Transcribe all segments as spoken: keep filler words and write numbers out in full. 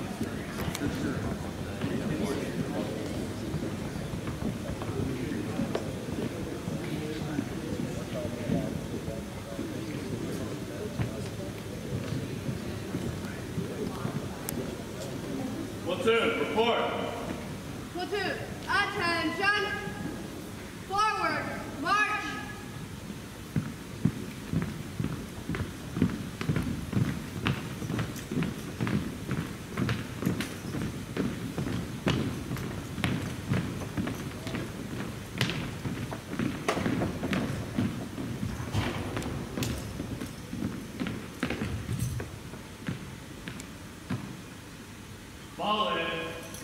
Platoon, report. Platoon, attention. Forward, march. Follow it.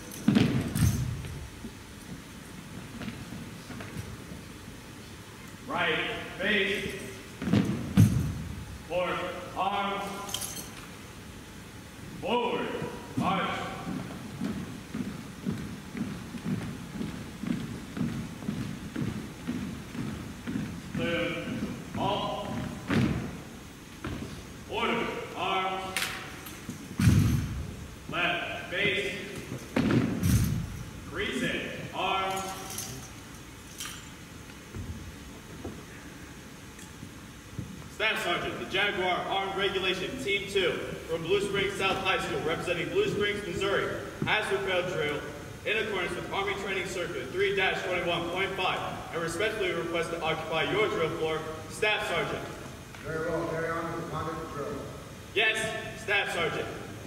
Right, face. Forward, arms. Forward, march. Platoon, halt. Order, arms. Left, face. Grease it, arms. Staff Sergeant, the Jaguar Armed Regulation Team two from Blue Springs South High School, representing Blue Springs, Missouri, has prepared drill in accordance with Army Training Circuit three dash twenty-one point five and respectfully request to occupy your drill floor. Staff Sergeant. Very well, carry on with the conduct of drill. Yes, Staff Sergeant.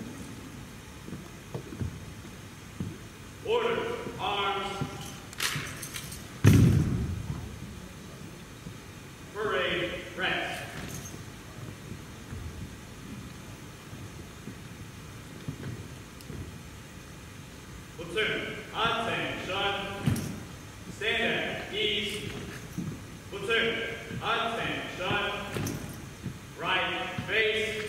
Order, arms. Parade, rest. Platoon, attention. Stand at ease. Platoon, attention. Right, face.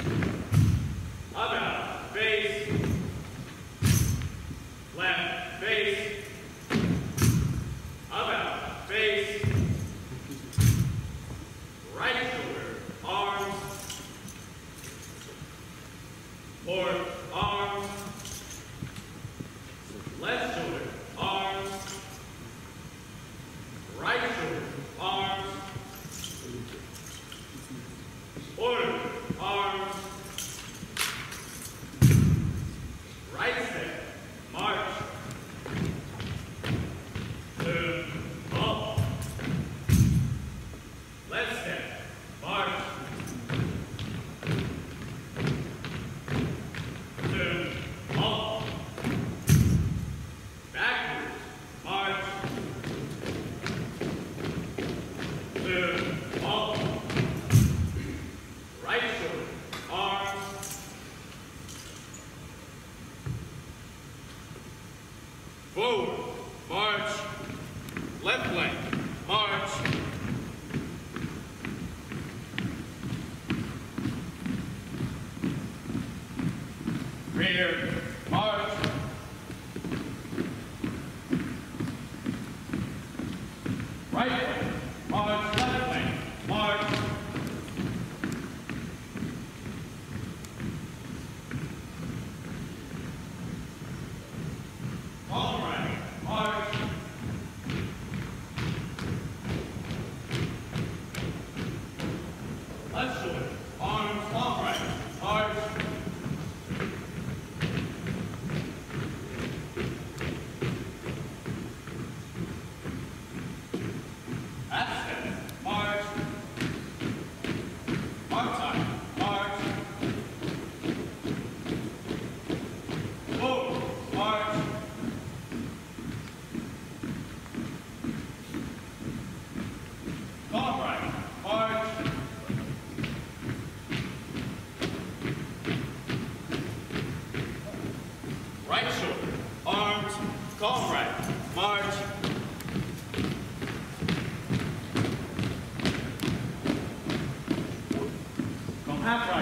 About, face. Left, face. About, face. Right shoulder, arms. Forward, arms. Left shoulder, arms. Right shoulder, arms. Order, arms. Right step, march. Two, halt. Left step, march. Two, halt. Backwards, march. Two, halt. Right shoulder, arms. Forward, march. Left leg, march. Rear, march. Right leg, march. Left leg, march. All right, march. Left shoulder, arms, long right, march. Half step, march. Mark time, march. Forward, march. Long right, march. Right shoulder, arms, calm right, march. Calm half right.